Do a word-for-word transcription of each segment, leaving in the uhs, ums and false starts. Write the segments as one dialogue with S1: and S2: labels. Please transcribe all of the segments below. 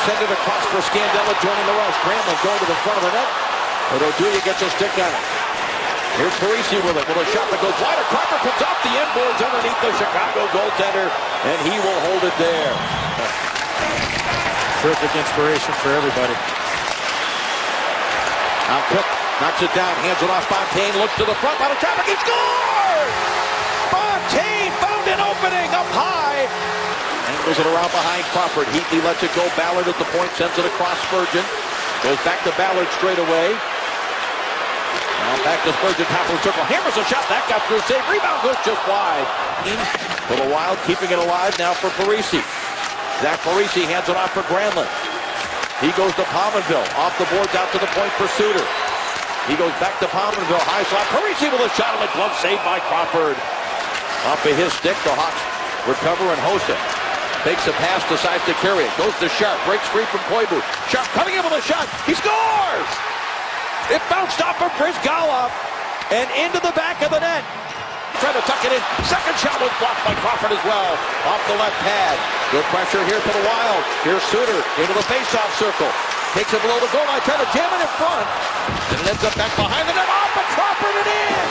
S1: send it across for Scandella joining the rush. Granlund going to the front of the net. But Oduya gets a stick on it. Here's Parise with it, with a shot that goes wide. Crawford comes off the end boards underneath the Chicago goaltender, and he will hold it there.
S2: Terrific inspiration for everybody.
S1: Now Cook knocks it down, hands it off. Fontaine looks to the front, out of traffic, he scores! Fontaine found an opening up high. Angles it around behind Crawford. Heatley lets it go. Ballard at the point, sends it across Spurgeon. Goes back to Ballard straight away. Now back to Spurgeon, top of the circle. Hammers a shot. That got through. Save. Rebound goes just wide. For the Wild, keeping it alive now for Parise. Zach Parise hands it off for Granlund. He goes to Pominville. Off the boards, out to the point for Suter. He goes back to Pominville. High slot. Parise with a shot on the glove. Saved by Crawford. Off of his stick, the Hawks recover, and Hossa takes a pass, decides to carry it. Goes to Sharp. Breaks free from Koivu. Sharp coming in with a shot. He scores! It bounced off of Brizgalov and into the back of the net. Trying to tuck it in. Second shot was blocked by Crawford as well. Off the left pad. Good pressure here for the Wild. Here's Suter into the face-off circle. Takes it below the goal line. Trying to jam it in front. And it ends up back behind the net. Off of Crawford and in.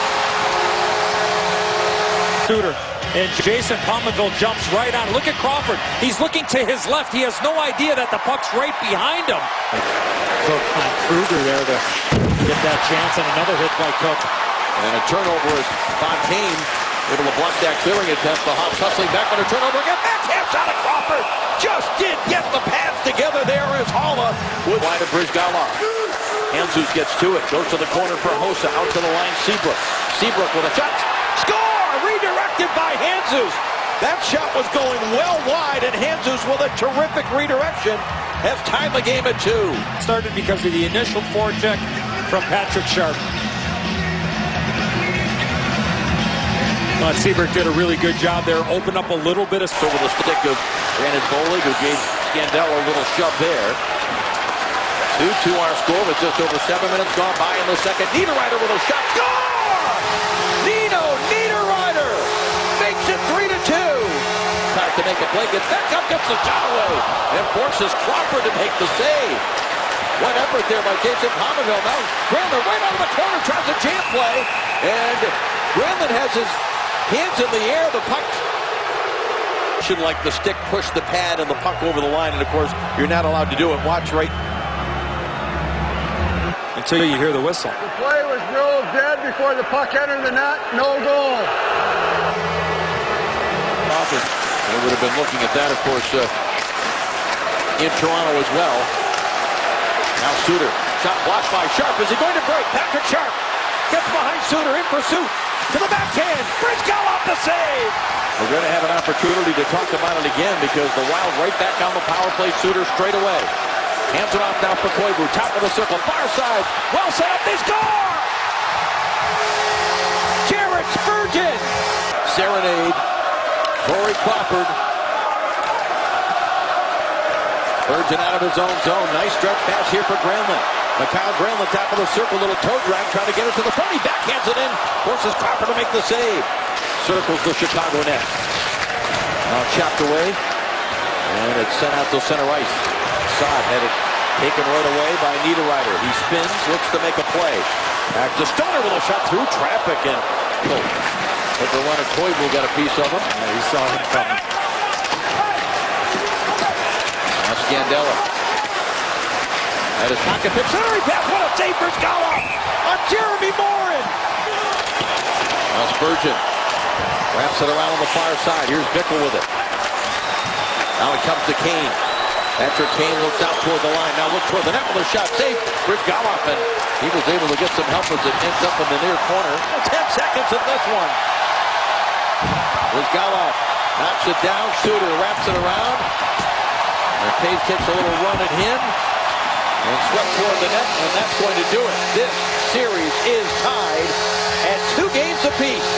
S2: Suter. And Jason Pominville jumps right on. Look at Crawford. He's looking to his left. He has no idea that the puck's right behind him. Cook on Kruger there to get that chance, and another hit by Cook.
S1: And a turnover is Fontaine able to block that clearing attempt. The Hawks hustling back on a turnover again. Backhand shot of Crawford. Just did get the pads together there as Haula with wide of Brizgalov. Handzus gets to it. Goes to the corner for Hossa. Out to the line, Seabrook. Seabrook with a shot. Score! Redirected by Handzus. That shot was going well wide, and Handzus with a terrific redirection has tied the game at two.
S2: Started because of the initial forecheck from Patrick Sharp. Uh, Seabrook did a really good job there. Opened up a little bit of...
S1: Over the stick of Brandon Bollig, who gave Scandella a little shove there. two two our score with just over seven minutes gone by in the second. Niederreiter with a shot. Score! Nino Niederreiter makes it three to two. Tries to make a play, gets back up, gets the shot away, and forces Crawford to make the save. What effort there by Jason Pominville. Now Granlund right out of the corner tries a jam play, and Granlund has his hands in the air. The puck should, like the stick, push the pad and the puck over the line, and of course you're not allowed to do it. Watch right
S2: until you hear the whistle.
S3: The play was ruled dead before the puck entered the net. No goal.
S1: Crawford, they would have been looking at that, of course, uh, in Toronto as well. Now Suter, shot blocked by Sharp. Is he going to break? Patrick Sharp gets behind Suter in pursuit. To the backhand. Brizgalov the save. We're going to have an opportunity to talk about it again because the Wild right back on the power play. Suter straight away. Hands it off now for Koivu. Top of the circle. Far side. Well set up. They score! Jared Spurgeon. Serenade. Corey Crawford. Spurgeon out of his own zone. Nice stretch pass here for Granlund. Mikhail Granlund, top of the circle. Little toe drag. Trying to get it to the front. He backhands it in. Forces Crawford to make the save. Circles the Chicago net. Now chopped away. And it's sent out to center ice. Saad had it taken right away by Niederreiter. He spins, looks to make a play. Back to Stoner with a shot through traffic, and oh, but the runner Koivu got a piece of him.
S2: Yeah, he saw him coming.
S1: Now Scandella. At his pocket pick. Centering pass. What a save for Scala on Jeremy Morin. Now Spurgeon wraps it around on the far side. Here's Bickle with it. Now it comes to Kane. Patrick Kane looks out toward the line. Now look toward the net with a shot. Save. Brizgalov, and he was able to get some help as it ends up in the near corner. Ten seconds of this one. Brizgalov knocks it down. Suter wraps it around. And Taves takes a little run at him. And swept toward the net, and that's going to do it. This series is tied at two games apiece.